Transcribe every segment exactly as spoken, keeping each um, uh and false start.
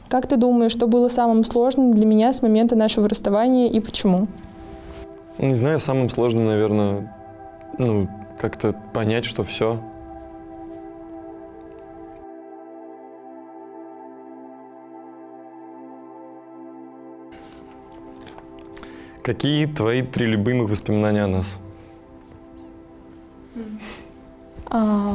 Как ты думаешь, что было самым сложным для меня с момента нашего расставания и почему? Не знаю, самым сложным, наверное, ну, как-то понять, что все. Какие твои три любимых воспоминания о нас? А,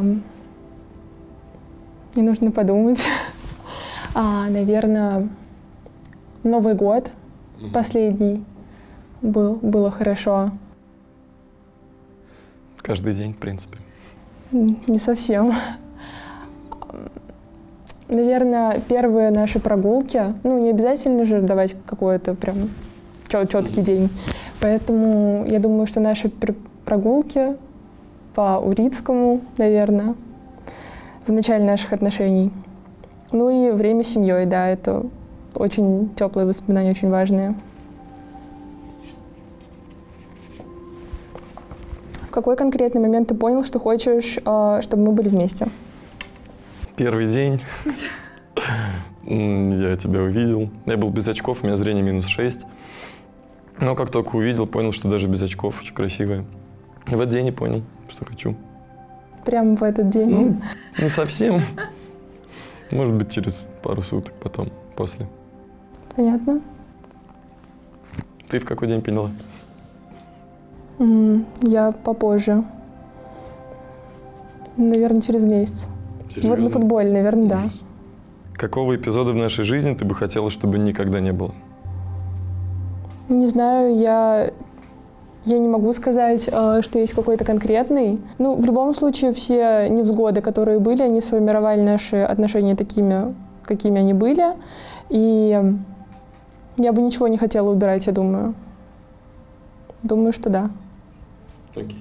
мне нужно подумать. А, наверное, Новый год mm-hmm. последний был, было хорошо. Каждый день, в принципе. Не совсем. Наверное, первые наши прогулки. Ну, не обязательно же давать какой-то прям четкий день. Поэтому я думаю, что наши прогулки по Урицкому, наверное, в начале наших отношений. Ну и время с семьей, да, это очень теплые воспоминания, очень важные. В какой конкретный момент ты понял, что хочешь, чтобы мы были вместе? Первый день. Я тебя увидел. Я был без очков, у меня зрение минус шесть. Но как только увидел, понял, что даже без очков очень красивая. И в этот день и понял, что хочу. Прямо в этот день? Ну, не совсем. Может быть, через пару суток потом, после. Понятно. Ты в какой день поняла? Mm, я попозже. Наверное, через месяц. Серьезно? Вот на футболе, наверное, да. Какого эпизода в нашей жизни ты бы хотела, чтобы никогда не было? Не знаю, я... Я не могу сказать, что есть какой-то конкретный. Ну, в любом случае, все невзгоды, которые были, они сформировали наши отношения такими, какими они были. И я бы ничего не хотела убирать, я думаю. Думаю, что да. Окей.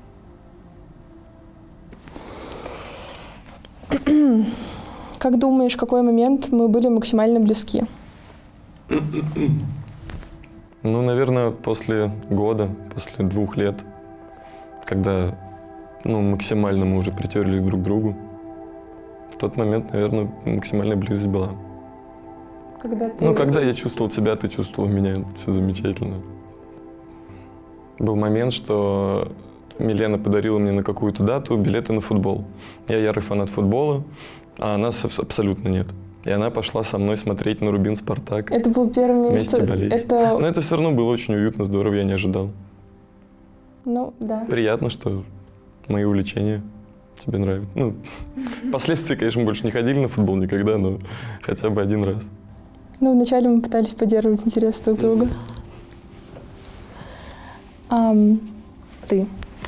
Как думаешь, в какой момент мы были максимально близки? Ну, наверное, после года, после двух лет, когда ну, максимально мы уже притерлись друг к другу. В тот момент, наверное, максимальная близость была. Когда ты... Ну, когда я чувствовал тебя, ты чувствовал меня. Все замечательно. Был момент, что Милена подарила мне на какую-то дату билеты на футбол. Я ярый фанат футбола, а она абсолютно нет. И она пошла со мной смотреть на Рубин Спартак. Это был первый месяц. Это... Но это все равно было очень уютно, здорово, я не ожидал. Ну, да. Приятно, что мои увлечения тебе нравятся. Ну, впоследствии, конечно, мы больше не ходили на футбол никогда, но хотя бы один раз. Ну, вначале мы пытались поддерживать интерес друг друга. Um, ты.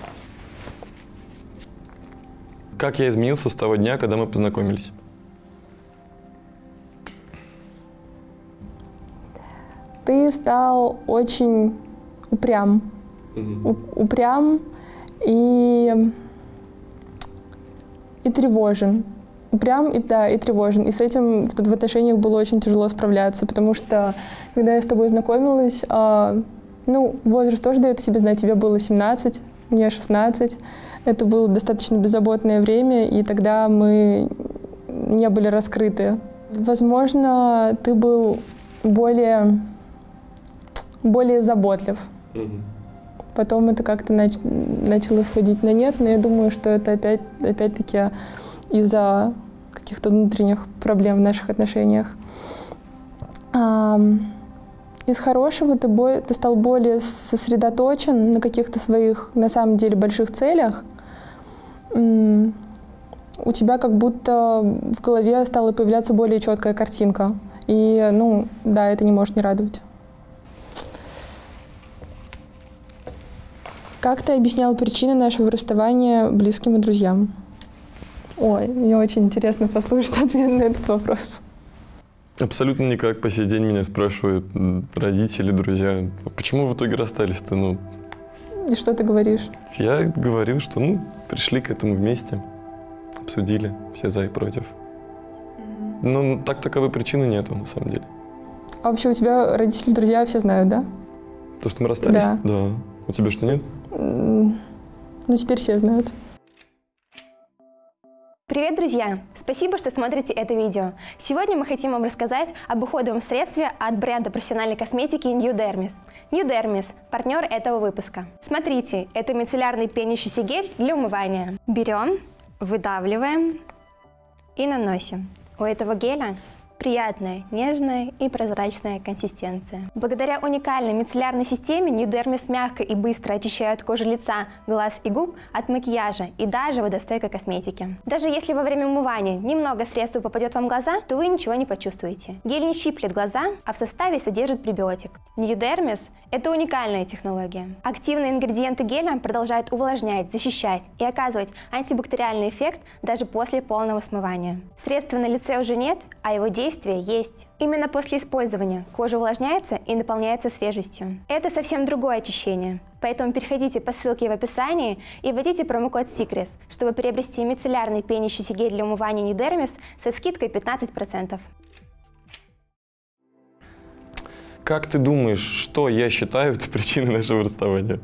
Как я изменился с того дня, когда мы познакомились? Ты стал очень упрям. Mm-hmm. Упрям и, и тревожен. Упрям и, да, и тревожен. И с этим в, в отношениях было очень тяжело справляться, потому что, когда я с тобой знакомилась, э, ну, возраст тоже дает о себе знать. Тебе было семнадцать, мне шестнадцать. Это было достаточно беззаботное время, и тогда мы не были раскрыты. Возможно, ты был более... более заботлив. Mm-hmm. Потом это как-то нач... начало сходить на нет, но я думаю, что это опять, опять-таки из-за каких-то внутренних проблем в наших отношениях. А, из хорошего ты, бо... ты стал более сосредоточен на каких-то своих, на самом деле, больших целях. М- у тебя как будто в голове стала появляться более четкая картинка. И, ну, да, это не может не радовать. Как ты объяснял причины нашего расставания близким и друзьям? Ой, мне очень интересно послушать ответ на этот вопрос. Абсолютно никак. По сей день меня спрашивают родители, друзья, почему в итоге расстались-то? Ну, и что ты говоришь? Я говорил, что ну, пришли к этому вместе, обсудили все за и против. Mm-hmm. Но так таковой причины нету, на самом деле. А вообще у тебя родители, друзья все знают, да? То, что мы расстались? Да. Да. У тебя что, нет? Ну, теперь все знают. Привет, друзья! Спасибо, что смотрите это видео. Сегодня мы хотим вам рассказать об уходовом средстве от бренда профессиональной косметики New Dermis. New Dermis – партнер этого выпуска. Смотрите, это мицеллярный пенящийся гель для умывания. Берем, выдавливаем и наносим. У этого геля приятная, нежная и прозрачная консистенция. Благодаря уникальной мицеллярной системе New Dermis мягко и быстро очищают кожу лица, глаз и губ от макияжа и даже водостойкой косметики. Даже если во время умывания немного средства попадет вам в глаза, то вы ничего не почувствуете. Гель не щиплет глаза, а в составе содержит пребиотик. New Dermis – это уникальная технология. Активные ингредиенты геля продолжают увлажнять, защищать и оказывать антибактериальный эффект даже после полного смывания. Средства на лице уже нет, а его действие есть. Именно после использования кожа увлажняется и наполняется свежестью. Это совсем другое очищение. Поэтому переходите по ссылке в описании и вводите промокод SECRETS, чтобы приобрести мицеллярный пенящийся гель для умывания New Dermis со скидкой пятнадцать процентов. Как ты думаешь, что я считаю причиной нашего расставания?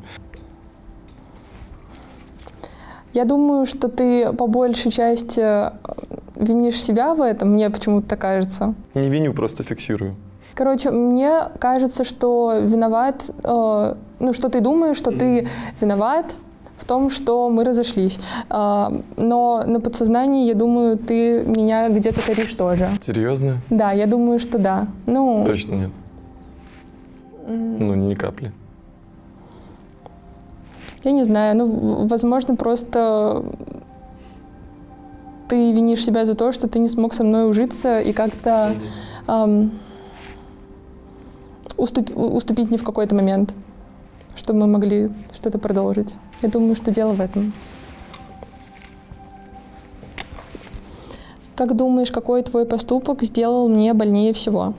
Я думаю, что ты по большей части винишь себя в этом, мне почему-то так кажется. Не виню, просто фиксирую. Короче, мне кажется, что виноват, э, ну, что ты думаешь, что ты виноват в том, что мы разошлись. Э, но на подсознании, я думаю, ты меня где-то коришь тоже. Серьезно? Да, я думаю, что да. Ну, точно нет. Ну, ни капли. Я не знаю, ну, возможно, просто ты винишь себя за то, что ты не смог со мной ужиться и как-то эм, уступ, уступить мне в какой-то момент, чтобы мы могли что-то продолжить. Я думаю, что дело в этом. Как думаешь, какой твой поступок сделал мне больнее всего?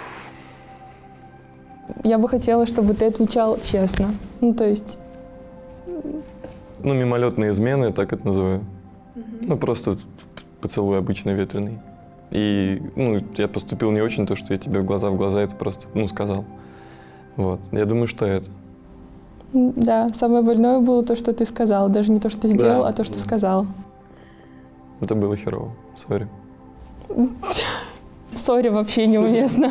Я бы хотела, чтобы ты отвечал честно. Ну, то есть... Ну, мимолетные измены, так это называю. Mm-hmm. Ну, просто поцелуй обычный, ветреный. И, ну, я поступил не очень, то, что я тебе в глаза в глаза это просто, ну, сказал. Вот. Я думаю, что это. Да, самое больное было то, что ты сказал. Даже не то, что ты сделал, да, а то, что да. сказал. Это было херово. Сори. Сори вообще неуместно.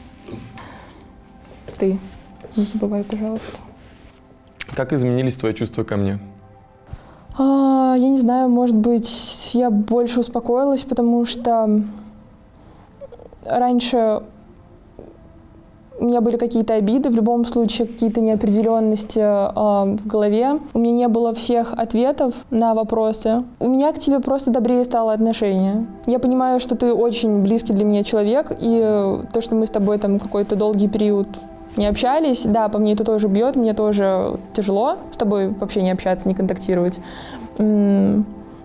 Ты. Не забывай, пожалуйста. Как изменились твои чувства ко мне? А, я не знаю, может быть, я больше успокоилась, потому что раньше у меня были какие-то обиды, в любом случае какие-то неопределенности а, в голове. У меня не было всех ответов на вопросы. У меня к тебе просто добрее стало отношение. Я понимаю, что ты очень близкий для меня человек, и то, что мы с тобой там какой-то долгий период не общались, да, по мне это тоже бьет, мне тоже тяжело с тобой вообще не общаться, не контактировать. Но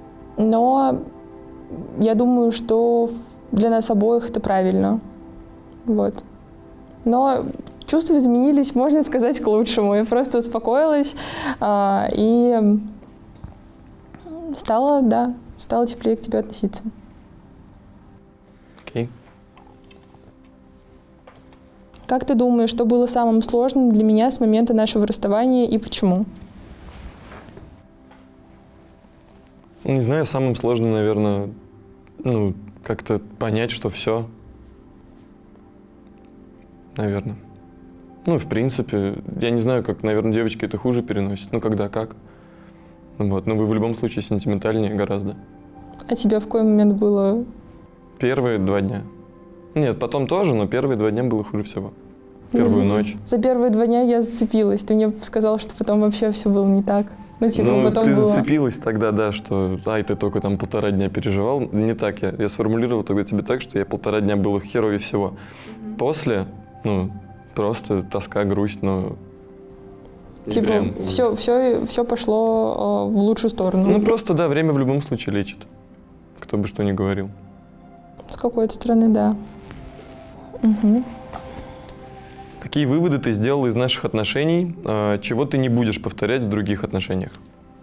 я думаю, что для нас обоих это правильно. Вот. Но чувства изменились, можно сказать, к лучшему. Я просто успокоилась а, и стала, да, стала теплее к тебе относиться. Окей. Okay. Как ты думаешь, что было самым сложным для меня с момента нашего расставания и почему? Не знаю, самым сложным, наверное, ну, как-то понять, что все. Наверное. Ну, в принципе, я не знаю, как, наверное, девочки это хуже переносят. Ну, когда как. Вот. Но вы в любом случае сентиментальнее гораздо. А тебе в какой момент было? Первые два дня. Нет, потом тоже, но первые два дня было хуже всего. Первую за, ночь. За первые два дня я зацепилась. Ты мне сказал, что потом вообще все было не так. Ну, типа, ну потом ты было... зацепилась тогда, да, что ай, ты только там полтора дня переживал. Не так я. Я сформулировал тогда тебе так, что я полтора дня было херовее всего. Mm-hmm. После, ну, просто тоска, грусть, но... Типа, прям... все, все, все пошло э, в лучшую сторону. Ну, просто, да, время в любом случае лечит. Кто бы что ни говорил. С какой-то стороны, да. Угу. Какие выводы ты сделала из наших отношений, чего ты не будешь повторять в других отношениях?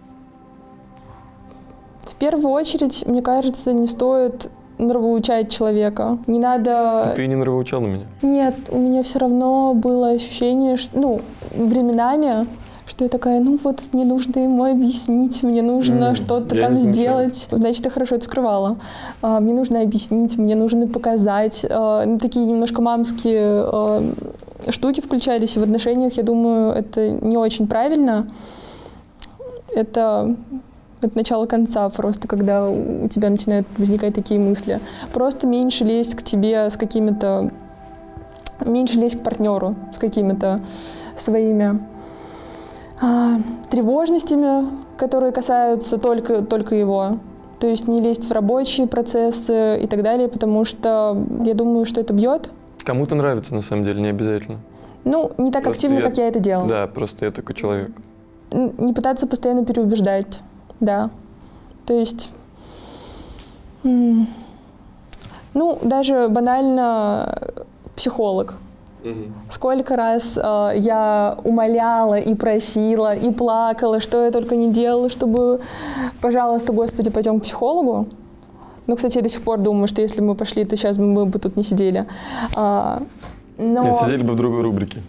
В первую очередь, мне кажется, не стоит нравоучать человека. Не надо... Ты не нравоучала меня? Нет, у меня все равно было ощущение, что, ну, временами, что я такая, ну вот мне нужно ему объяснить, мне нужно mm, что-то там сделать. Значит, я хорошо это скрывала. А, мне нужно объяснить, мне нужно показать. А, ну, такие немножко мамские а, штуки включались в отношениях. Я думаю, это не очень правильно. Это... Это начало конца просто, когда у тебя начинают возникать такие мысли. Просто меньше лезть к тебе с какими-то... Меньше лезть к партнеру с какими-то своими а, тревожностями, которые касаются только, только его. То есть не лезть в рабочие процессы и так далее, потому что я думаю, что это бьет. Кому-то нравится, на самом деле, не обязательно. Ну, не так просто активно, я, как я это делала. Да, просто я такой человек. Не пытаться постоянно переубеждать. Да, то есть, ну, даже банально психолог. Угу. Сколько раз э, я умоляла и просила, и плакала, что я только не делала, чтобы, пожалуйста, Господи, пойдем к психологу. Ну, кстати, я до сих пор думаю, что если бы мы пошли, то сейчас мы бы тут не сидели. А, но... Не сидели бы в другой рубрике.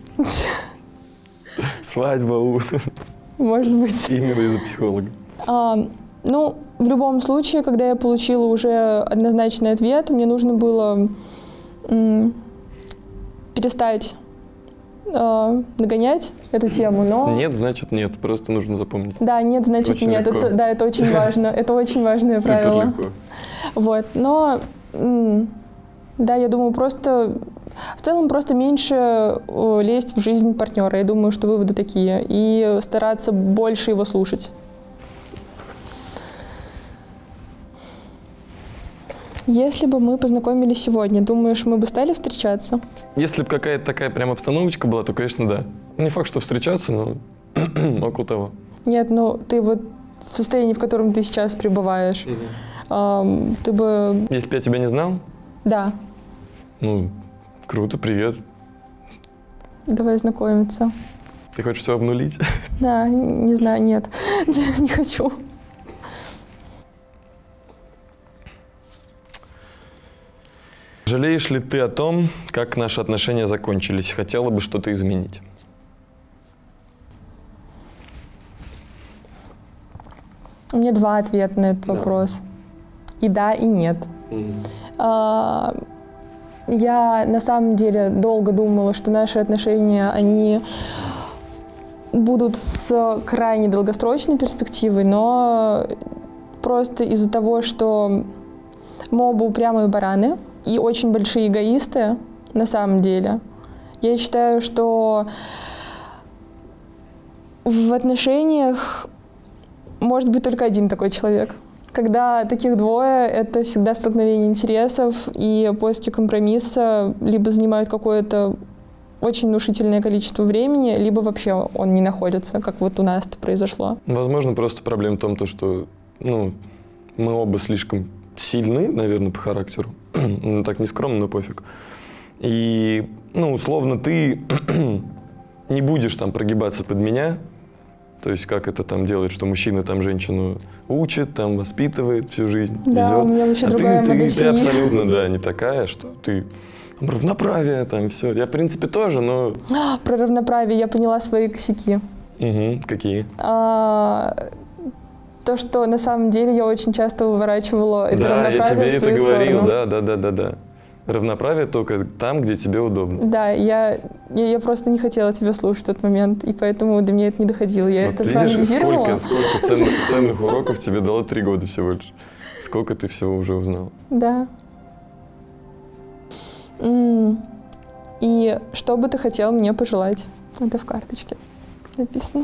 Свадьба у... Может быть. Именно из-за психолога. А, ну, в любом случае, когда я получила уже однозначный ответ, мне нужно было м, перестать э, нагонять эту тему, но... Нет, значит нет, просто нужно запомнить. Да, нет, значит очень нет. Это, да, это очень важно, это очень важное правило. Легко. Вот, но, м, да, я думаю, просто... В целом просто меньше лезть в жизнь партнера. Я думаю, что выводы такие. И стараться больше его слушать. Если бы мы познакомились сегодня, думаешь, мы бы стали встречаться? Если бы какая-то такая прям обстановочка была, то, конечно, да. Не факт, что встречаться, но около того. Нет, ну ты вот в состоянии, в котором ты сейчас пребываешь, угу. эм, ты бы... Если бы я тебя не знал? Да. Ну, круто, привет. Давай знакомиться. Ты хочешь все обнулить? Да, не знаю, нет, не хочу. Жалеешь ли ты о том, как наши отношения закончились? Хотела бы что-то изменить? У меня два ответа на этот да. вопрос. И да, и нет. Mm-hmm. а, я на самом деле долго думала, что наши отношения, они будут с крайне долгосрочной перспективой, но просто из-за того, что мы оба упрямые бараны, и очень большие эгоисты, на самом деле. Я считаю, что в отношениях может быть только один такой человек. Когда таких двое, это всегда столкновение интересов, и поиски компромисса либо занимают какое-то очень внушительное количество времени, либо вообще он не находится, как вот у нас это произошло. Возможно, просто проблема в том, что ну, мы оба слишком сильны, наверное, по характеру. Ну, так не скромно, но пофиг. И, ну, условно, ты не будешь там прогибаться под меня, то есть как это там делает, что мужчина там женщину учит, там воспитывает всю жизнь, да, везет. У меня вообще а другая ты, модель ты, ты абсолютно, да, не такая, что ты там, равноправие, там, все. Я, в принципе, тоже, но... Про равноправие я поняла свои косяки. Угу, какие? А... То, что на самом деле я очень часто выворачивала это да, равноправие в свою сторону. Да, я тебе это говорил, сторону. да, да, да, да, да. Равноправие только там, где тебе удобно. Да, я, я, я просто не хотела тебя слушать в тот момент, и поэтому до меня это не доходило. Я вот это видишь, проанализировала. Сколько, сколько ценных, ценных уроков тебе дало три года всего лишь. Сколько ты всего уже узнала. Да. И что бы ты хотел мне пожелать? Это в карточке написано.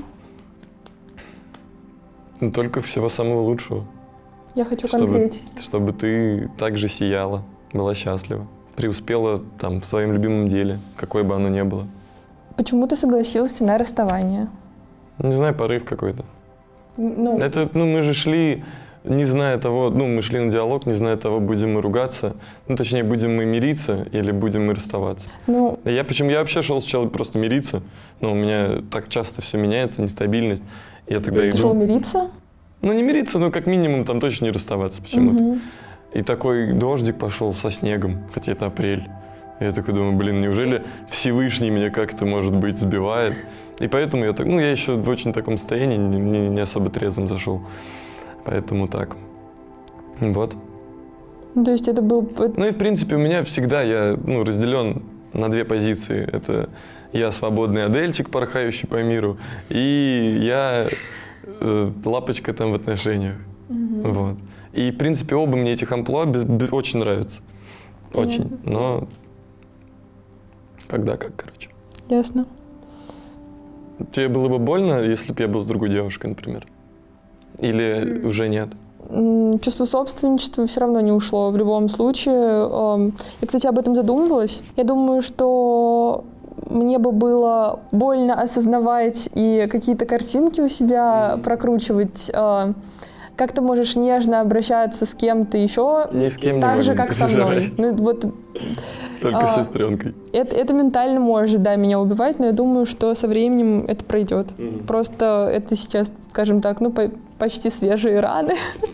Ну, только всего самого лучшего. Я хочу чтобы, конкретить. Чтобы ты также сияла, была счастлива, преуспела там в своем любимом деле, какое бы оно ни было. Почему ты согласился на расставание? Не знаю, порыв какой-то. Ну, Это, ну, мы же шли, не зная того, ну, мы шли на диалог, не зная того, будем мы ругаться, ну, точнее, будем мы мириться или будем мы расставаться. Ну, я, почему я вообще шел сначала просто мириться, но у меня так часто все меняется, нестабильность. Я тогда ты иду... шел мириться? Ну, не мириться, но как минимум там точно не расставаться почему-то. Угу. И такой дождик пошел со снегом, хотя это апрель. Я такой думаю, блин, неужели Всевышний меня как-то, может быть, сбивает? И поэтому я так, ну, я еще в очень таком состоянии, не, не особо трезвым зашел. Поэтому так. Вот. То есть это был... Ну и, в принципе, у меня всегда, я, ну, разделен на две позиции. Это я свободный Адельчик, порхающий по миру, и я э, лапочка там в отношениях. Mm-hmm. Вот. И, в принципе, оба мне этих амплуа без, без, очень нравятся. Очень. Mm-hmm. Но когда как, короче. Ясно. Тебе было бы больно, если бы я был с другой девушкой, например? Или mm-hmm. уже нет? Чувство собственничества все равно не ушло в любом случае. Я, кстати, об этом задумывалась. Я думаю, что мне бы было больно осознавать и какие-то картинки у себя mm-hmm. прокручивать. Как ты можешь нежно обращаться с кем-то еще, Ни с кем так не же, как со мной. Ну, вот, Только а, с сестренкой. Это, это ментально может, да, меня убивать, но я думаю, что со временем это пройдет. Mm-hmm. Просто это сейчас, скажем так, ну, по- почти свежие раны.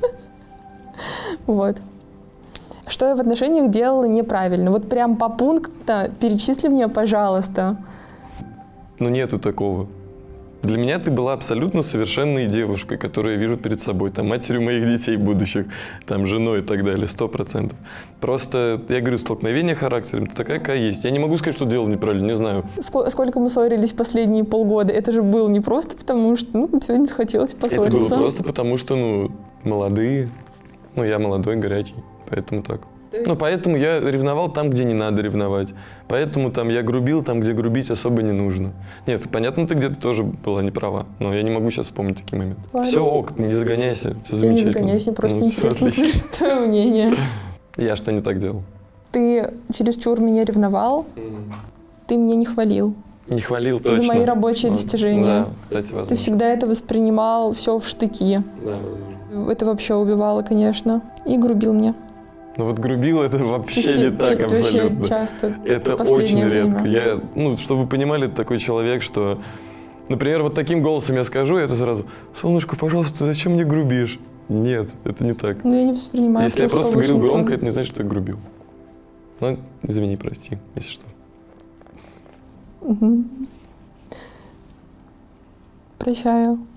Вот. Что я в отношениях делала неправильно? Вот прям по пунктам перечисли мне, пожалуйста. Ну, нету такого. Для меня ты была абсолютно совершенной девушкой, которую я вижу перед собой, там, матерью моих детей будущих, там, женой и так далее, сто процентов. Просто, я говорю, столкновение характером, ты такая, какая есть. Я не могу сказать, что делал неправильно, не знаю. Сколько, сколько мы ссорились последние полгода, это же было не просто потому, что, ну, сегодня захотелось поссориться. Это было просто потому, что, ну, молодые, ну, я молодой, горячий, поэтому так. Ну, поэтому я ревновал там, где не надо ревновать. Поэтому там я грубил там, где грубить особо не нужно. Нет, понятно, ты где-то тоже была не права, но я не могу сейчас вспомнить такие моменты. Ладно. Все ок, не загоняйся, все замечательно. Я не загоняюсь, мне просто ну, интересно слышать твое мнение. Я что не так делал? Ты чересчур меня ревновал, mm. ты меня не хвалил. Не хвалил, точно. За мои рабочие вот. достижения. Да, кстати, возможно. Ты всегда это воспринимал все в штыки. Да, возможно. Это вообще убивало, конечно. И грубил мне. Ну вот грубил это вообще Чисти, не так ч- абсолютно. Часто, это очень редко. Я, ну, чтобы вы понимали, это такой человек, что, например, вот таким голосом я скажу, и это сразу: солнышко, пожалуйста, зачем мне грубишь? Нет, это не так. Ну я не воспринимаю. Если я просто говорил громко, это не значит, что я грубил. Ну, извини, прости, если что. Угу. Прощаю.